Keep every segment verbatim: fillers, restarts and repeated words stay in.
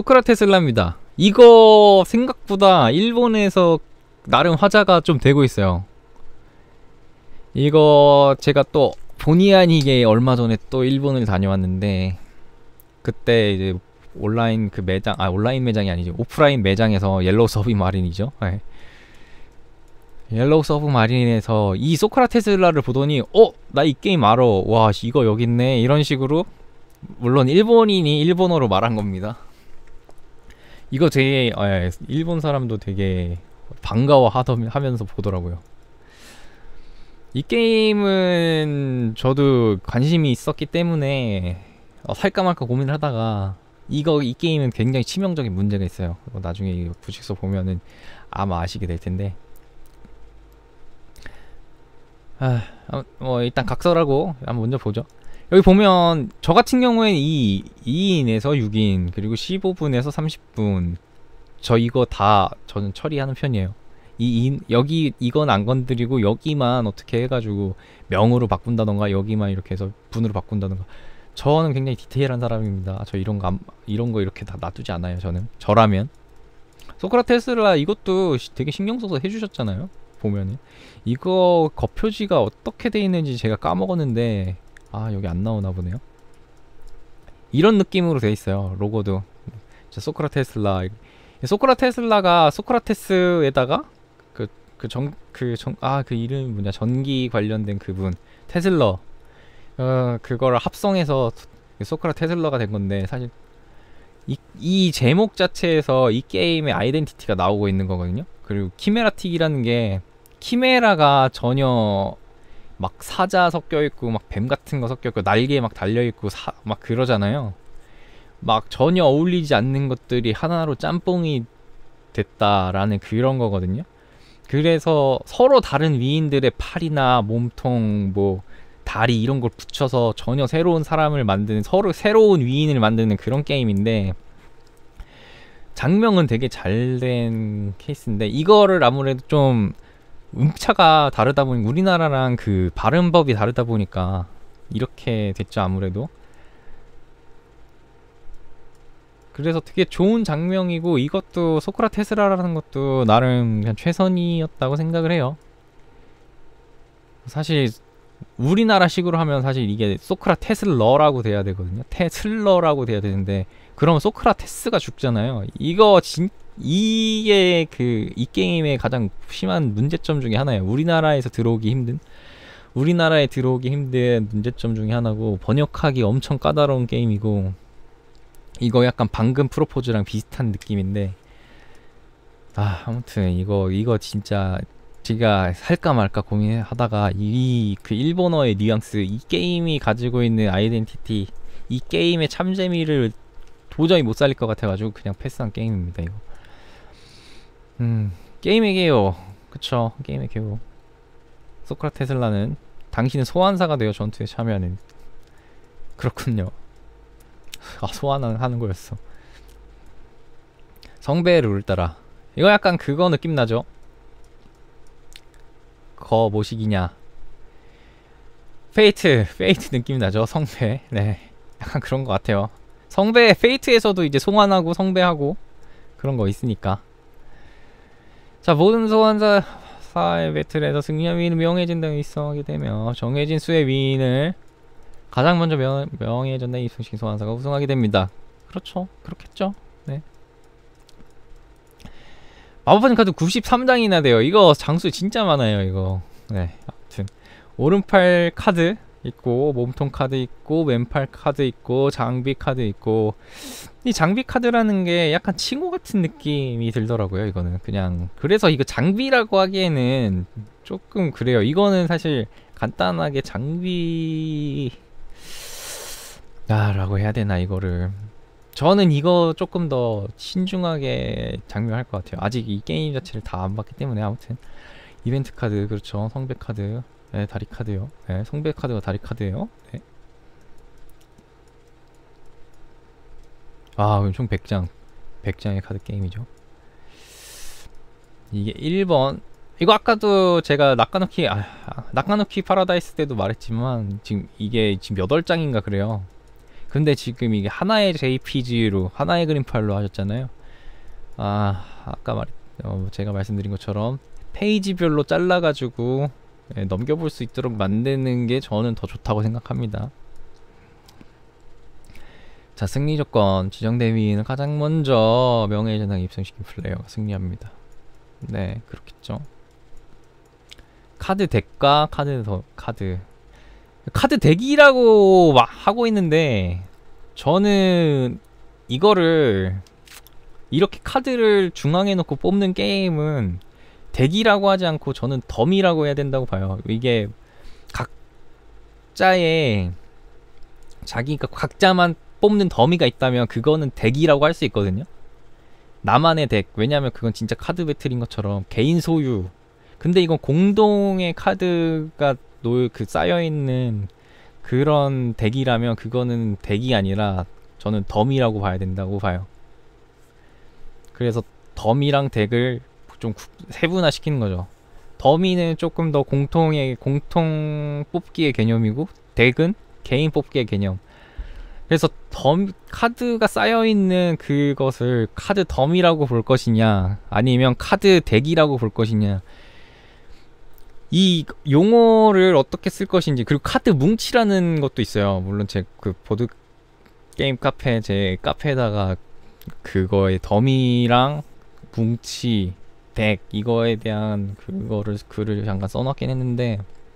소크라테슬라입니다. 이거 생각보다 일본에서 나름 화제가 좀 되고 있어요. 이거 제가 또 본의 아니게 얼마 전에 또 일본을 다녀왔는데, 그때 이제 온라인 그 매장, 아 온라인 매장이 아니죠, 오프라인 매장에서 옐로우 서브마린이죠. 네. 옐로우 서브마린에서 이 소크라테슬라를 보더니 어? 나 이 게임 알아. 와 이거 여기 있네. 이런 식으로, 물론 일본인이 일본어로 말한 겁니다. 이거 되게 예, 일본 사람도 되게 반가워하면서 보더라고요. 이 게임은 저도 관심이 있었기 때문에 어, 살까 말까 고민을 하다가, 이거 이 게임은 굉장히 치명적인 문제가 있어요. 나중에 부식서 보면은 아마 아시게 될 텐데, 아, 뭐 일단 각설하고 한번 먼저 보죠. 여기 보면 저 같은 경우에는 이 이 인에서 육 인 그리고 십오 분에서 삼십 분, 저 이거 다 저는 처리하는 편이에요. 이 인, 여기 이건 안 건드리고 여기만 어떻게 해가지고 명으로 바꾼다던가 여기만 이렇게 해서 분으로 바꾼다던가. 저는 굉장히 디테일한 사람입니다. 저 이런 거 안, 이런 거 이렇게 다 놔두지 않아요. 저는 저라면. 소크라테스라 이것도 되게 신경 써서 해주셨잖아요. 보면은 이거 겉표지가 어떻게 돼 있는지 제가 까먹었는데, 아 여기 안 나오나 보네요. 이런 느낌으로 돼 있어요. 로고도 소크라테슬라. 소크라테슬라가 소크라테스에다가 그 그 정 그 정 아 그 이름이 뭐냐, 전기 관련된 그분 테슬러, 어 그거를 합성해서 소크라테슬라가 된 건데, 사실 이, 이 제목 자체에서 이 게임의 아이덴티티가 나오고 있는 거거든요. 그리고 키메라틱이라는 게, 키메라가 전혀 막 사자 섞여있고 막 뱀 같은 거 섞여있고 날개에 막 달려있고 사, 막 그러잖아요. 막 전혀 어울리지 않는 것들이 하나로 짬뽕이 됐다라는 그런 거거든요. 그래서 서로 다른 위인들의 팔이나 몸통, 뭐 다리 이런 걸 붙여서 전혀 새로운 사람을 만드는, 서로 새로운 위인을 만드는 그런 게임인데, 장명은 되게 잘된 케이스인데, 이거를 아무래도 좀 음차가 다르다 보니, 우리나라랑 그 발음법이 다르다 보니까 이렇게 됐죠, 아무래도. 그래서 되게 좋은 장면이고, 이것도 소크라테스라라는 것도 나름 그냥 최선이었다고 생각을 해요. 사실 우리나라식으로 하면 사실 이게 소크라테슬러라고 돼야 되거든요. 테슬러라고 돼야 되는데, 그러면 소크라테스가 죽잖아요. 이거 진 이게 그 이 게임의 가장 심한 문제점 중에 하나예요. 우리나라에서 들어오기 힘든 우리나라에 들어오기 힘든 문제점 중에 하나고, 번역하기 엄청 까다로운 게임이고, 이거 약간 방금 프로포즈랑 비슷한 느낌인데, 아 아무튼 이거 이거 진짜 제가 살까 말까 고민하다가, 이 그 일본어의 뉘앙스, 이 게임이 가지고 있는 아이덴티티, 이 게임의 참재미를 도저히 못 살릴 것 같아가지고 그냥 패스한 게임입니다. 이거 음 게임의 개요, 그쵸, 게임의 개요. 소크라테슬라는 당신은 소환사가 되어 전투에 참여하는. 그렇군요. 아 소환하는 거였어. 성배의 룰 따라. 이거 약간 그거 느낌 나죠? 거 모시기냐, 페이트 페이트 느낌 나죠? 성배. 네, 약간 그런 것 같아요. 성배, 페이트에서도 이제 소환하고 성배하고 그런 거 있으니까. 자, 모든 소환사의 배틀에서 승리한 위인은 명예진당에 입성하게 되며, 정해진 수의 위인을 가장 먼저 명, 명예전당에 입성시킨 소환사가 우승하게 됩니다. 그렇죠, 그렇겠죠. 네. 마법판 카드 구십삼 장이나 돼요. 이거 장수 진짜 많아요, 이거. 네, 아무튼 오른팔 카드 있고, 몸통 카드 있고, 왼팔 카드 있고, 장비 카드 있고. 이 장비 카드라는 게 약간 칭호 같은 느낌이 들더라고요, 이거는. 그냥 그래서 이거 장비라고 하기에는 조금 그래요. 이거는 사실 간단하게 장비 아 라고 해야 되나, 이거를. 저는 이거 조금 더 신중하게 장명할 것 같아요. 아직 이 게임 자체를 다 안 봤기 때문에. 아무튼 이벤트 카드, 그렇죠, 성배 카드, 네, 다리 카드요. 네, 성배 카드가 다리 카드예요. 네. 아, 총 백 장 백 장의 카드 게임이죠. 이게 일 번, 이거 아까도 제가 낙가노키 아, 낙가노키 파라다이스 때도 말했지만, 지금 이게 지금 여덟 장인가 그래요. 근데 지금 이게 하나의 제이피지로 하나의 그림 파일로 하셨잖아요. 아 아까 말 어, 제가 말씀드린 것처럼 페이지별로 잘라가지고 예, 넘겨볼 수 있도록 만드는 게 저는 더 좋다고 생각합니다. 자, 승리 조건 지정된 위인은 가장 먼저 명예의 전당에 입성시킨 플레이어가 승리합니다. 네, 그렇겠죠. 카드 덱과 카드 더 카드 카드 덱이라고 막 하고 있는데, 저는 이거를 이렇게 카드를 중앙에 놓고 뽑는 게임은 덱이라고 하지 않고 저는 덤이라고 해야 된다고 봐요. 이게 각자의 자기가 각자만 뽑는 더미가 있다면 그거는 덱이라고 할 수 있거든요. 나만의 덱. 왜냐면 그건 진짜 카드 배틀인 것처럼 개인 소유. 근데 이건 공동의 카드가 놓, 그 쌓여있는 그런 덱이라면 그거는 덱이 아니라 저는 덤이라고 봐야 된다고 봐요. 그래서 덤이랑 덱을 좀 세분화 시키는 거죠. 덤이는 조금 더 공통의 공통 뽑기의 개념이고, 덱은 개인 뽑기의 개념. 그래서 덤 카드가 쌓여있는 그것을 카드 덤이라고 볼 것이냐 아니면 카드 덱이라고 볼 것이냐, 이 용어를 어떻게 쓸 것인지. 그리고 카드 뭉치라는 것도 있어요. 물론 제 그 보드 게임 카페 제 카페에다가 그거의 덤이랑 뭉치 덱 이거에 대한 그거를 글을 잠깐 써놨긴 했는데,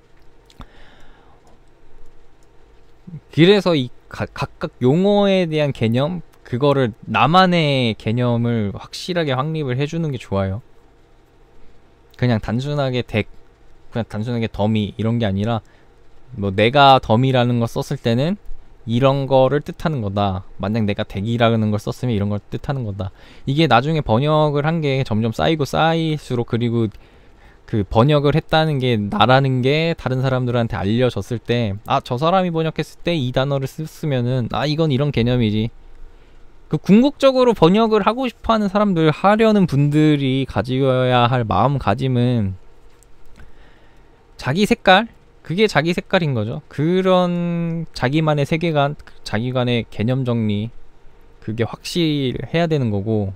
그래서 이 가, 각각 용어에 대한 개념, 그거를 나만의 개념을 확실하게 확립을 해주는 게 좋아요. 그냥 단순하게 덱, 그냥 단순하게 더미 이런 게 아니라, 뭐 내가 더미라는 걸 썼을 때는 이런 거를 뜻하는 거다. 만약 내가 덱이라는 걸 썼으면 이런 걸 뜻하는 거다. 이게 나중에 번역을 한 게 점점 쌓이고 쌓일수록, 그리고 그 번역을 했다는 게 나라는 게 다른 사람들한테 알려졌을 때, 아, 저 사람이 번역했을 때 이 단어를 썼으면은 아, 이건 이런 개념이지. 그 궁극적으로 번역을 하고 싶어하는 사람들, 하려는 분들이 가져야 할 마음가짐은 자기 색깔? 그게 자기 색깔인 거죠. 그런 자기만의 세계관, 자기만의 개념 정리, 그게 확실해야 되는 거고,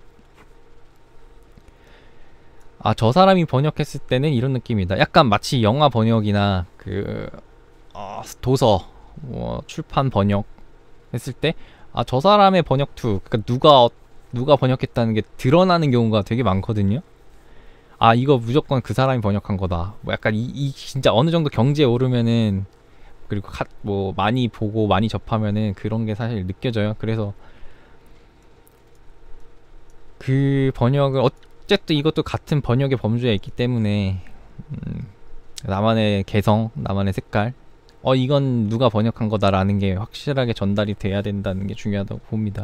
아, 저 사람이 번역했을 때는 이런 느낌이다. 약간 마치 영화 번역이나 그 어, 도서 뭐 출판 번역 했을 때, 아, 저 사람의 번역 투, 그러니까 누가 어, 누가 번역했다는 게 드러나는 경우가 되게 많거든요. 아, 이거 무조건 그 사람이 번역한 거다. 뭐 약간 이, 이 진짜 어느 정도 경지에 오르면은, 그리고 카, 뭐 많이 보고 많이 접하면은 그런 게 사실 느껴져요. 그래서 그 번역을 어쨌든 이것도 같은 번역의 범주에 있기 때문에 음, 나만의 개성, 나만의 색깔, 어 이건 누가 번역한 거다라는 게 확실하게 전달이 돼야 된다는 게 중요하다고 봅니다.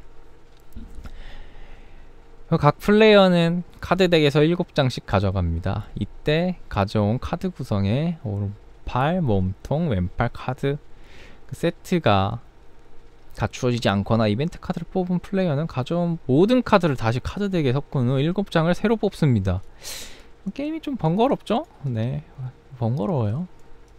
각 플레이어는 카드 덱에서 일곱 장씩 가져갑니다. 이때 가져온 카드 구성에 오른팔, 몸통, 왼팔 카드 그 세트가 갖추어지지 않거나 이벤트 카드를 뽑은 플레이어는 가져온 모든 카드를 다시 카드 덱에 섞은 후 일곱 장을 새로 뽑습니다. 게임이 좀 번거롭죠? 네, 번거로워요.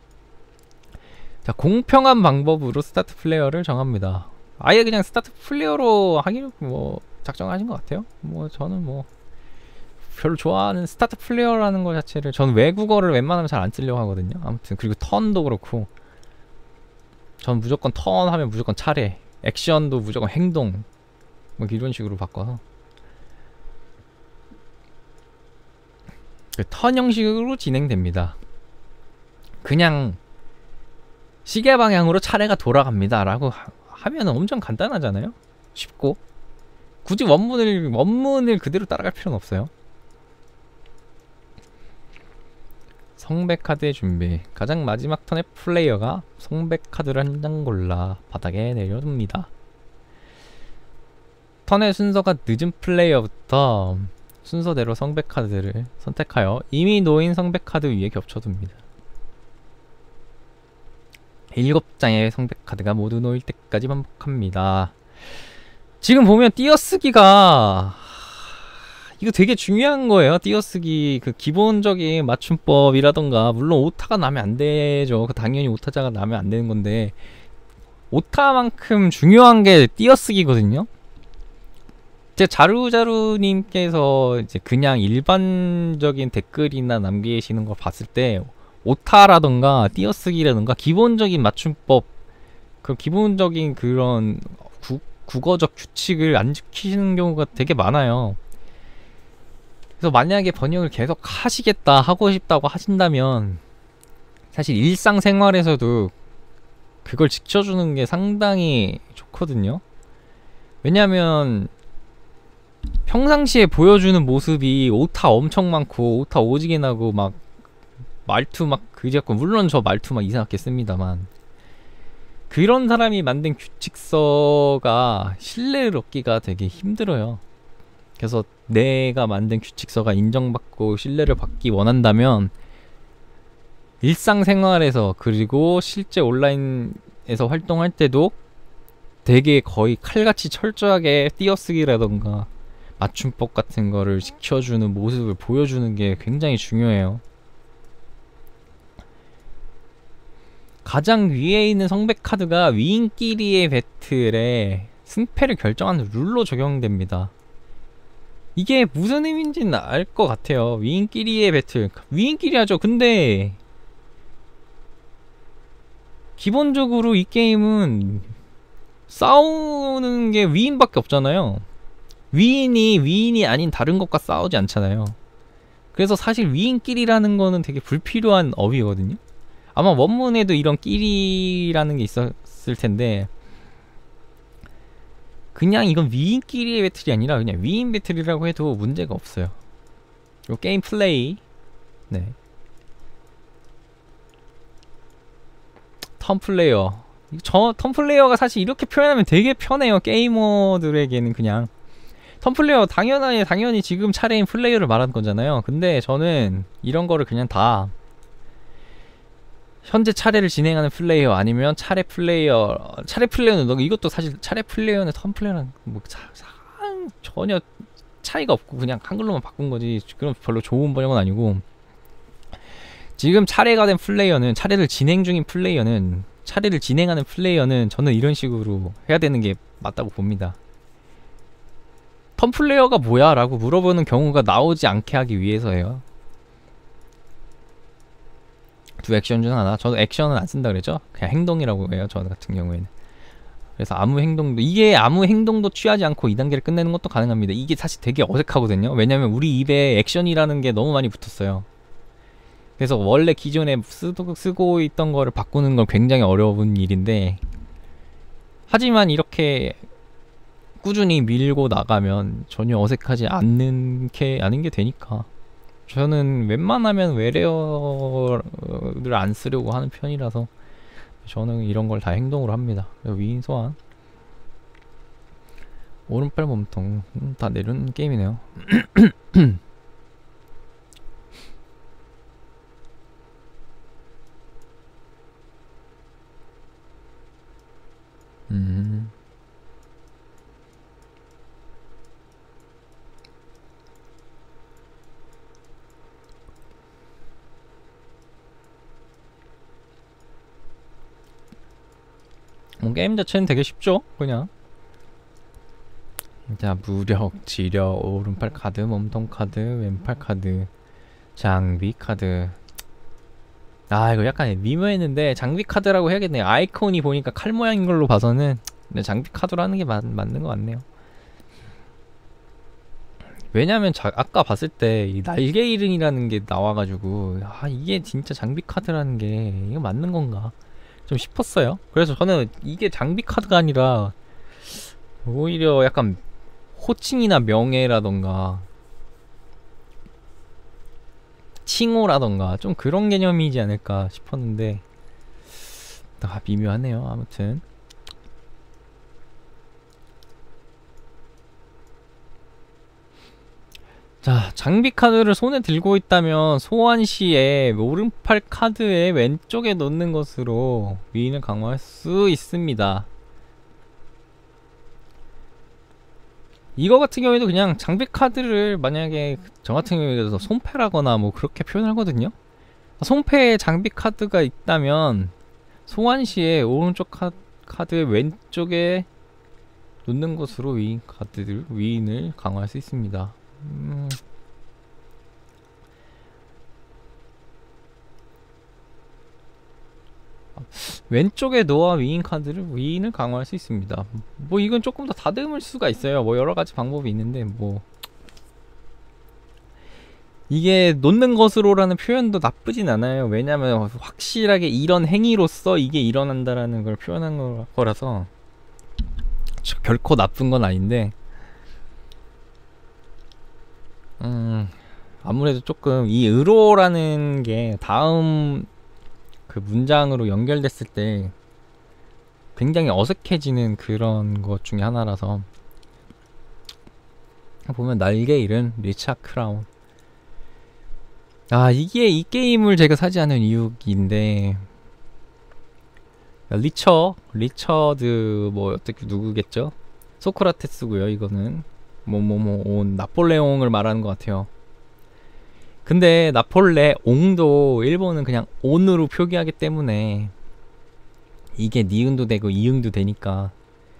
자, 공평한 방법으로 스타트 플레이어를 정합니다. 아예 그냥 스타트 플레이어로 하기로 뭐 작정하신 것 같아요. 뭐 저는 뭐 별로 좋아하는 스타트 플레이어라는 것 자체를, 저는 외국어를 웬만하면 잘 안 쓰려고 하거든요. 아무튼 그리고 턴도 그렇고, 전 무조건 턴 하면 무조건 차례, 액션도 무조건 행동, 뭐 이런 식으로 바꿔서 그 턴 형식으로 진행됩니다. 그냥 시계 방향으로 차례가 돌아갑니다 라고 하, 하면 엄청 간단하잖아요. 쉽고 굳이 원문을 원문을 그대로 따라갈 필요는 없어요. 성백 카드의 준비. 가장 마지막 턴에 플레이어가 성백 카드를 한 장 골라 바닥에 내려둡니다. 턴의 순서가 늦은 플레이어부터 순서대로 성백 카드를 선택하여 이미 놓인 성백 카드 위에 겹쳐둡니다. 일곱 장의 성백 카드가 모두 놓일 때까지 반복합니다. 지금 보면 띄어쓰기가 이거 되게 중요한 거예요. 띄어쓰기 그 기본적인 맞춤법이라던가, 물론 오타가 나면 안 되죠. 그 당연히 오타자가 나면 안 되는 건데, 오타만큼 중요한 게 띄어쓰기거든요. 제 자루자루님께서 이제 그냥 일반적인 댓글이나 남기시는 걸 봤을 때 오타라던가 띄어쓰기라던가 기본적인 맞춤법, 그 기본적인 그런 구, 국어적 규칙을 안 지키시는 경우가 되게 많아요. 그래서 만약에 번역을 계속 하시겠다, 하고 싶다고 하신다면 사실 일상생활에서도 그걸 지켜주는 게 상당히 좋거든요. 왜냐면 평상시에 보여주는 모습이 오타 엄청 많고 오타 오지게 나고 막 말투 막 그지같고, 물론 저 말투 막 이상하게 씁니다만 그런 사람이 만든 규칙서가 신뢰를 얻기가 되게 힘들어요. 그래서 내가 만든 규칙서가 인정받고 신뢰를 받기 원한다면 일상생활에서, 그리고 실제 온라인에서 활동할 때도 되게 거의 칼같이 철저하게 띄어쓰기라던가 맞춤법 같은 거를 지켜주는 모습을 보여주는 게 굉장히 중요해요. 가장 위에 있는 성백 카드가 위인끼리의 배틀에 승패를 결정하는 룰로 적용됩니다. 이게 무슨 의미인지는 알 것 같아요. 위인끼리의 배틀, 위인끼리 하죠. 근데 기본적으로 이 게임은 싸우는 게 위인밖에 없잖아요. 위인이 위인이 아닌 다른 것과 싸우지 않잖아요. 그래서 사실 위인끼리라는 거는 되게 불필요한 어휘거든요. 아마 원문에도 이런 끼리라는 게 있었을 텐데 그냥 이건 위인끼리의 배틀이 아니라 그냥 위인 배틀이라고 해도 문제가 없어요. 요 게임 플레이, 네, 턴플레이어. 저 턴플레이어가 사실 이렇게 표현하면 되게 편해요. 게이머들에게는. 그냥 턴플레이어 당연하게 당연히 지금 차례인 플레이어를 말하는 거잖아요. 근데 저는 이런 거를 그냥 다 현재 차례를 진행하는 플레이어, 아니면 차례 플레이어, 차례 플레이어는 너 이것도 사실 차례 플레이어는 턴 플레이어는 뭐 차, 차, 전혀 차이가 없고 그냥 한글로만 바꾼 거지. 그럼 별로 좋은 번역은 아니고, 지금 차례가 된 플레이어는, 차례를 진행 중인 플레이어는, 차례를 진행하는 플레이어는 저는 이런 식으로 해야 되는 게 맞다고 봅니다. 턴 플레이어가 뭐야? 라고 물어보는 경우가 나오지 않게 하기 위해서예요. 두 액션 중 하나. 저도 액션은 안 쓴다 그랬죠? 그냥 행동이라고 해요, 저 같은 경우에는. 그래서 아무 행동도, 이게 아무 행동도 취하지 않고 이 단계를 끝내는 것도 가능합니다. 이게 사실 되게 어색하거든요. 왜냐면 우리 입에 액션이라는 게 너무 많이 붙었어요. 그래서 원래 기존에 쓰도, 쓰고 있던 거를 바꾸는 건 굉장히 어려운 일인데, 하지만 이렇게 꾸준히 밀고 나가면 전혀 어색하지 않는 게, 않은 게 되니까 저는 웬만하면 외래어를 안 쓰려고 하는 편이라서 저는 이런 걸 다 행동으로 합니다. 위인 소환, 오른팔 몸통, 음, 다 내려놓는 게임이네요. 음. 뭐 게임 자체는 되게 쉽죠. 그냥 자, 무력, 지력, 오른팔 카드, 몸통 카드, 왼팔 카드, 장비 카드. 아, 이거 약간 미묘했는데 장비 카드라고 해야겠네요. 아이콘이 보니까 칼 모양인 걸로 봐서는 장비 카드로 하는 게 맞, 맞는 것 같네요. 왜냐면 자, 아까 봤을 때 이 날개 이름이라는 게 나와가지고, 아, 이게 진짜 장비 카드라는 게 이거 맞는 건가 좀 싶었어요. 그래서 저는 이게 장비 카드가 아니라 오히려 약간 호칭이나 명예라던가 칭호라던가 좀 그런 개념이지 않을까 싶었는데, 아, 미묘하네요. 아무튼 자, 장비 카드를 손에 들고 있다면 소환 시에 오른팔 카드의 왼쪽에 놓는 것으로 위인을 강화할 수 있습니다. 이거 같은 경우에도 그냥 장비 카드를 만약에 저 같은 경우에도 손패라거나 뭐 그렇게 표현하거든요. 손패에 장비 카드가 있다면 소환 시에 오른쪽 카, 카드 왼쪽에 놓는 것으로 위인 카드들 위인을 강화할 수 있습니다. 음. 왼쪽에 놓아 위인 카드를 위인을 강화할 수 있습니다. 뭐 이건 조금 더 다듬을 수가 있어요. 뭐 여러 가지 방법이 있는데 뭐 이게 놓는 것으로라는 표현도 나쁘진 않아요. 왜냐면 확실하게 이런 행위로서 이게 일어난다라는 걸 표현한 거라서 결코 나쁜 건 아닌데 음 아무래도 조금 이 의로라는 게 다음 그 문장으로 연결됐을 때 굉장히 어색해지는 그런 것 중에 하나라서 보면 날개 잃은 리차 크라운. 아 이게 이 게임을 제가 사지 않은 이유인데 리처 리처드 뭐 어떻게 누구겠죠? 소크라테스고요. 이거는 뭐 뭐 뭐 온 나폴레옹을 말하는 것 같아요. 근데 나폴레옹도 일본은 그냥 온으로 표기하기 때문에 이게 니은도 되고 이응도 되니까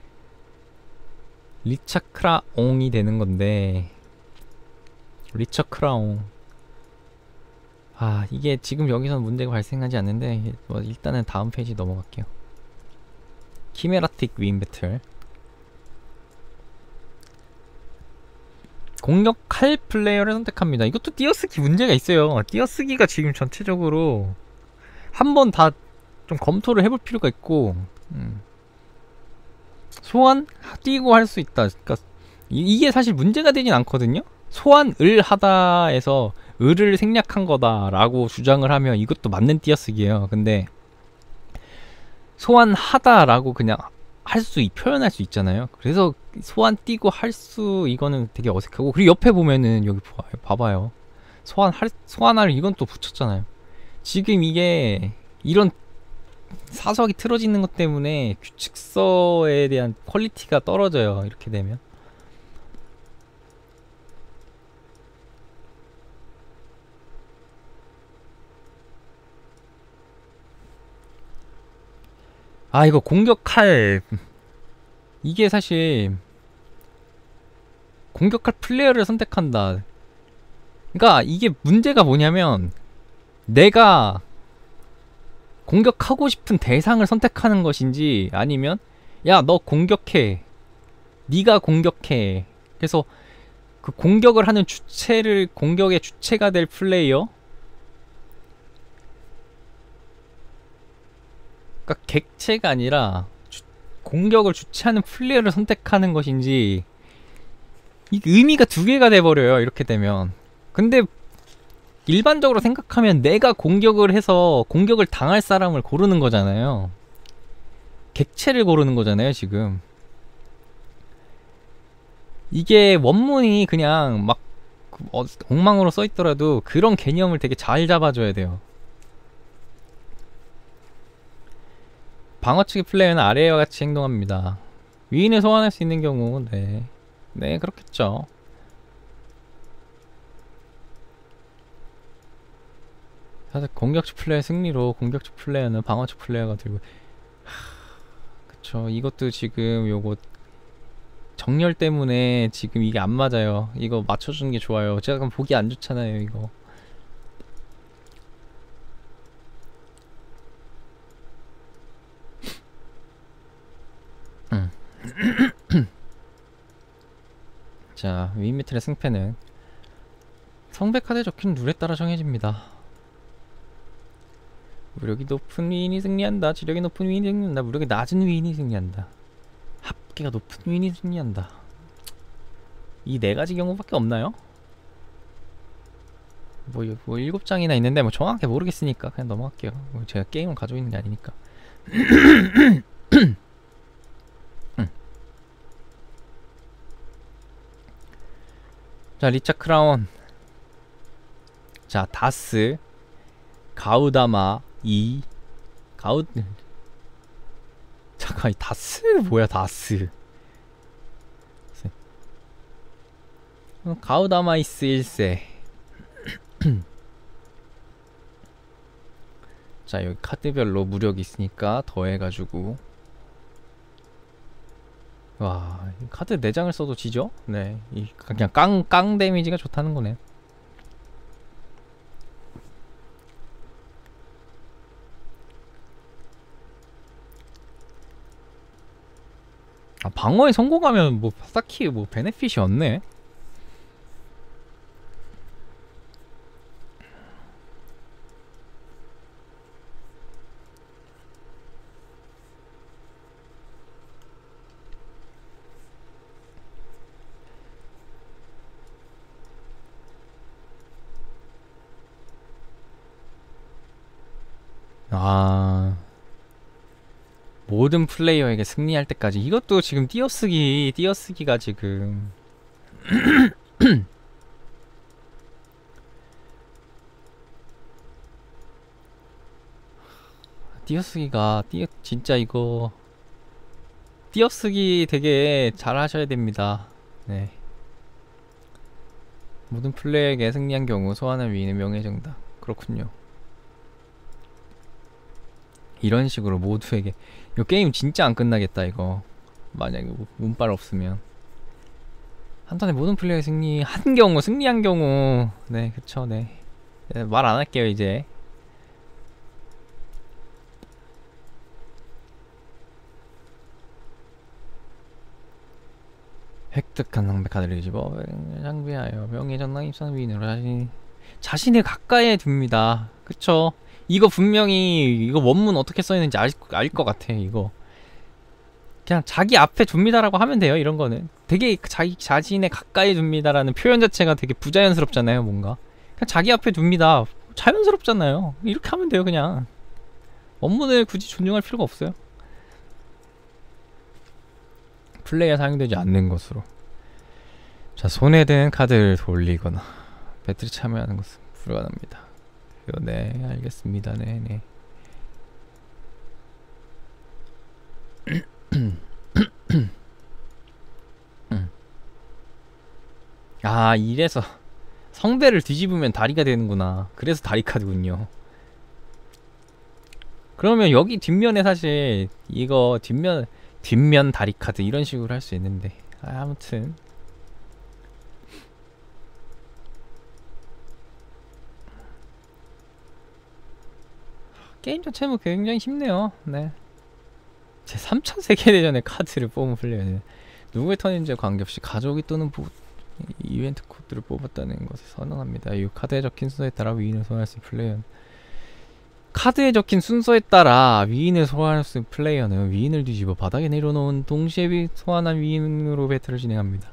리차크라옹이 되는 건데 리처크라옹. 아 이게 지금 여기서 문제가 발생하지 않는데 뭐 일단은 다음 페이지 넘어갈게요. 키메라틱 위인 배틀. 공격할 플레이어를 선택합니다. 이것도 띄어쓰기 문제가 있어요. 띄어쓰기가 지금 전체적으로 한번 다 좀 검토를 해볼 필요가 있고 음. 소환 띄고 할 수 있다. 그러니까 이, 이게 사실 문제가 되진 않거든요. 소환을 하다에서 을을 생략한 거다라고 주장을 하면 이것도 맞는 띄어쓰기예요. 근데 소환하다라고 그냥 할 수 표현할 수 있잖아요. 그래서 소환 띄고 할 수 이거는 되게 어색하고 그리고 옆에 보면은 여기 봐봐요. 봐봐요. 소환할 소환할 이건 또 붙였잖아요. 지금 이게 이런 사석이 틀어지는 것 때문에 규칙서에 대한 퀄리티가 떨어져요. 이렇게 되면. 아 이거 공격할 이게 사실 공격할 플레이어를 선택한다. 그러니까 이게 문제가 뭐냐면 내가 공격하고 싶은 대상을 선택하는 것인지 아니면 야 너 공격해 네가 공격해 그래서 그 공격을 하는 주체를 공격의 주체가 될 플레이어 그러니까 객체가 아니라 주, 공격을 주체하는 플레이어를 선택하는 것인지 이 의미가 두 개가 돼버려요. 이렇게 되면. 근데 일반적으로 생각하면 내가 공격을 해서 공격을 당할 사람을 고르는 거잖아요. 객체를 고르는 거잖아요 지금. 이게 원문이 그냥 막 어, 엉망으로 써있더라도 그런 개념을 되게 잘 잡아줘야 돼요. 방어 측의 플레이어는 아래와 같이 행동합니다. 위인을 소환할 수 있는 경우 네, 네 그렇겠죠. 사실 공격측 플레이어 승리로 공격측 플레이어는 방어측 플레이어가 들고 하... 그쵸. 이것도 지금 요거 정렬 때문에 지금 이게 안 맞아요. 이거 맞춰주는 게 좋아요. 제가 그럼 보기 안 좋잖아요 이거. 음. 자, 위인 배틀의 승패는 성배 카드에 적힌 룰에 따라 정해집니다. 무력이 높은 위인이 승리한다. 지력이 높은 위인이 승리한다. 무력이 낮은 위인이 승리한다. 합계가 높은 위인이 승리한다. 이 네 가지 경우밖에 없나요? 뭐, 뭐 일곱 장이나 있는데 뭐 정확하게 모르겠으니까 그냥 넘어갈게요. 뭐 제가 게임을 가지고 있는 게 아니니까. 음. 자, 리차 크라운. 자, 다스, 가우다마, 이, 가우, 잠깐, 다스 뭐야, 다스. 가우다마이스 일 세. 자, 여기 카드별로 무력이 있으니까 더해가지고 와, 이 카드 네 장을 써도 지죠? 네, 이 그냥 깡, 깡 데미지가 좋다는 거네. 아, 방어에 성공하면 뭐 딱히 뭐 베네핏이 없네. 아, 모든 플레이어에게 승리할 때까지. 이것도 지금 띄어쓰기 띄어쓰기가 지금 띄어쓰기가 띄어 진짜 이거 띄어쓰기 되게 잘 하셔야 됩니다. 네. 모든 플레이어에게 승리한 경우 소환한 위인은 명예정답. 그렇군요. 이런 식으로 모두에게. 이 게임 진짜 안 끝나겠다 이거. 만약에 운빨 없으면 한 턴에 모든 플레이어 승리한 경우, 승리한 경우. 네, 그쵸. 네, 네 말 안 할게요 이제. 획득한 낭백 카드를 뒤집어 장비하여 명예전당 입상 위인으로 자신, 자신을 가까이에 둡니다. 그쵸. 이거 분명히 이거 원문 어떻게 써있는지 알 것 같아. 이거 그냥 자기 앞에 둡니다라고 하면 돼요. 이런 거는 되게 자기 자신의 가까이 둡니다라는 표현 자체가 되게 부자연스럽잖아요. 뭔가 그냥 자기 앞에 둡니다. 자연스럽잖아요. 이렇게 하면 돼요. 그냥 원문을 굳이 존중할 필요가 없어요. 플레이에 사용되지 않는 것으로. 자, 손에 든 카드를 돌리거나 배틀에 참여하는 것은 불가능합니다. 네, 알겠습니다. 네네. 아, 이래서 성배를 뒤집으면 다리가 되는구나. 그래서 다리 카드군요. 그러면 여기 뒷면에 사실 이거 뒷면 뒷면 다리 카드 이런 식으로 할 수 있는데. 아, 아무튼 게임 자체는 굉장히 쉽네요. 네. 제 삼 차 세계대전의 카드를 뽑은 플레이어는 누구의 턴인지에 관계없이 가져오기 또는 보, 이벤트 코드를 뽑았다는 것을 선언합니다. 이 카드에 적힌 순서에 따라 위인을 소환할 수 있는 플레이어는 카드에 적힌 순서에 따라 위인을 소환할 수 있는 플레이어는 위인을 뒤집어 바닥에 내려놓은 동시에 위, 소환한 위인으로 배틀을 진행합니다.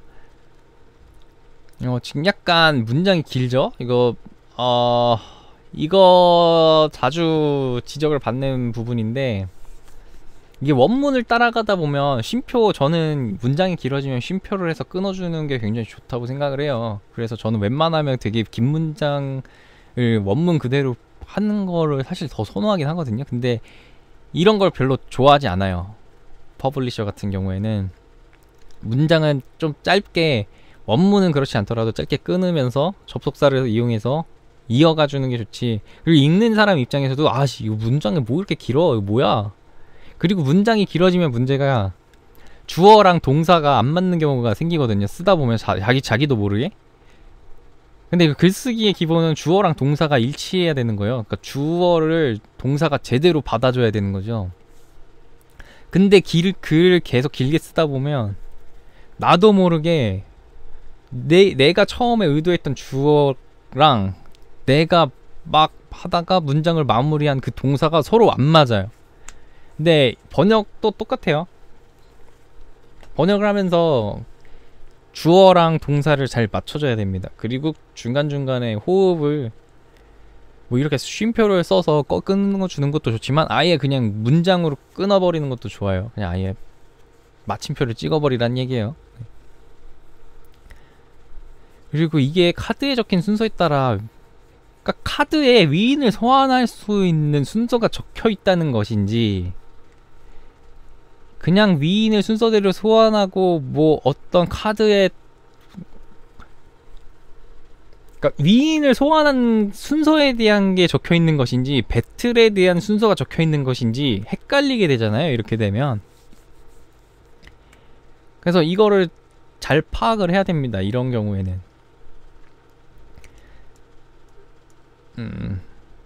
어, 지금 약간 문장이 길죠? 이거 어... 이거 자주 지적을 받는 부분인데, 이게 원문을 따라가다 보면 쉼표, 저는 문장이 길어지면 쉼표를 해서 끊어주는 게 굉장히 좋다고 생각을 해요. 그래서 저는 웬만하면 되게 긴 문장을 원문 그대로 하는 거를 사실 더 선호하긴 하거든요. 근데 이런 걸 별로 좋아하지 않아요. 퍼블리셔 같은 경우에는 문장은 좀 짧게, 원문은 그렇지 않더라도 짧게 끊으면서 접속사를 이용해서 이어가주는 게 좋지. 그리고 읽는 사람 입장에서도 아씨 이거 문장이 뭐 이렇게 길어, 이거 뭐야. 그리고 문장이 길어지면 문제가 주어랑 동사가 안 맞는 경우가 생기거든요. 쓰다 보면 자, 자기, 자기도 모르게. 근데 그 글쓰기의 기본은 주어랑 동사가 일치해야 되는 거예요. 그러니까 주어를 동사가 제대로 받아줘야 되는 거죠. 근데 길, 글을 계속 길게 쓰다 보면 나도 모르게 내, 내가 처음에 의도했던 주어랑 내가 막 하다가 문장을 마무리한 그 동사가 서로 안 맞아요. 근데 번역도 똑같아요. 번역을 하면서 주어랑 동사를 잘 맞춰줘야 됩니다. 그리고 중간중간에 호흡을 뭐 이렇게 쉼표를 써서 꺼 끊어주는 것도 좋지만 아예 그냥 문장으로 끊어버리는 것도 좋아요. 그냥 아예 마침표를 찍어버리란 얘기예요. 그리고 이게 카드에 적힌 순서에 따라, 그러니까 카드에 위인을 소환할 수 있는 순서가 적혀 있다는 것인지, 그냥 위인을 순서대로 소환하고 뭐 어떤 카드에, 그러니까 위인을 소환한 순서에 대한 게 적혀 있는 것인지 배틀에 대한 순서가 적혀 있는 것인지 헷갈리게 되잖아요. 이렇게 되면 그래서 이거를 잘 파악을 해야 됩니다. 이런 경우에는. 음.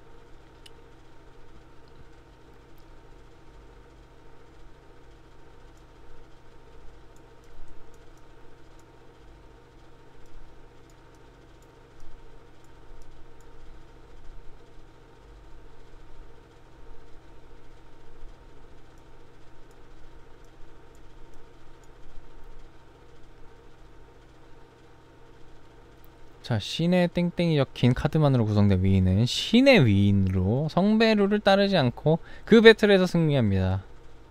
자, 신의 땡땡이 적힌 카드만으로 구성된 위인은 신의 위인으로 성배룰을 따르지 않고 그 배틀에서 승리합니다.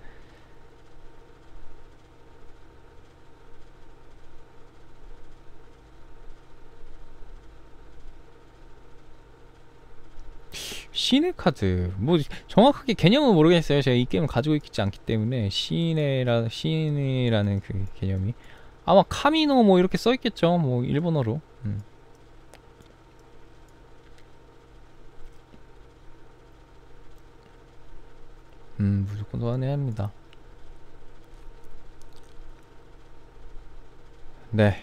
신의 카드 뭐 정확하게 개념은 모르겠어요. 제가 이 게임을 가지고 있지 않기 때문에. 신의라 신이라는 그 개념이 아마 카미노 뭐 이렇게 써 있겠죠. 뭐 일본어로. 음. 음, 무조건 소환해야 합니다. 네.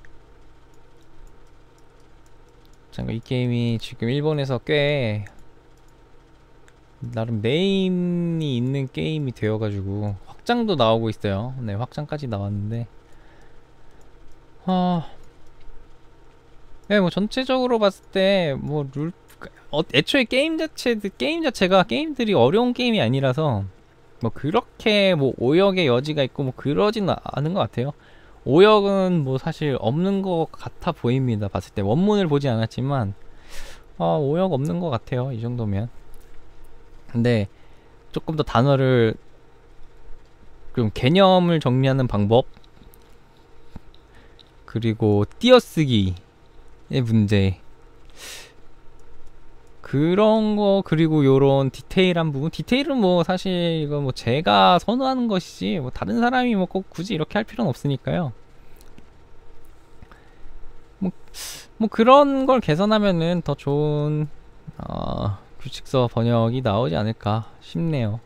잠깐, 이 게임이 지금 일본에서 꽤 나름 네임이 있는 게임이 되어가지고 확장도 나오고 있어요. 네, 확장까지 나왔는데 아, 네, 뭐 전체적으로 봤을 때 뭐 룰, 어, 애초에 게임 자체 게임 자체가 게임들이 어려운 게임이 아니라서 뭐 그렇게 뭐 오역의 여지가 있고 뭐 그러지는 않은 것 같아요. 오역은 뭐 사실 없는 것 같아 보입니다. 봤을 때 원문을 보지 않았지만 아, 오역 없는 것 같아요. 이 정도면. 근데 조금 더 단어를 좀 개념을 정리하는 방법 그리고 띄어쓰기의 문제 그런 거 그리고 요런 디테일한 부분 디테일은 뭐 사실 이거 뭐 제가 선호하는 것이지 뭐 다른 사람이 뭐 꼭 굳이 이렇게 할 필요는 없으니까요. 뭐, 뭐 그런 걸 개선하면은 더 좋은 어, 규칙서 번역이 나오지 않을까 싶네요.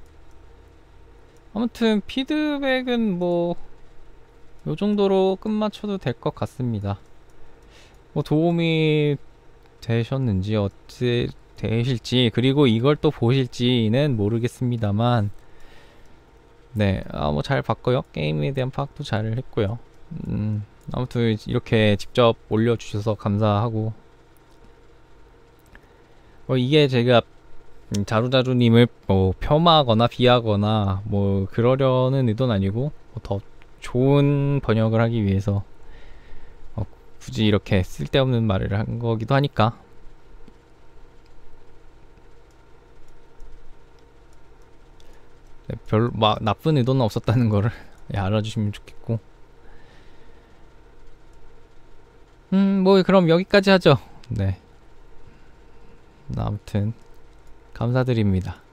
아무튼 피드백은 뭐 요정도로 끝마쳐도 될 것 같습니다. 뭐 도움이 되셨는지 어찌 되실지 그리고 이걸 또 보실지는 모르겠습니다만 네, 아, 뭐 잘 봤고요. 게임에 대한 파악도 잘 했고요. 음, 아무튼 이렇게 직접 올려주셔서 감사하고 뭐 이게 제가 음, 자루자루님을 뭐 폄하하거나 비하거나 뭐 그러려는 의도는 아니고 뭐 더 좋은 번역을 하기 위해서 어, 굳이 이렇게 쓸데없는 말을 한 거기도 하니까 네, 별 막 나쁜 의도는 없었다는 거를 예, 알아주시면 좋겠고 음 뭐 그럼 여기까지 하죠. 네, 아무튼 감사드립니다.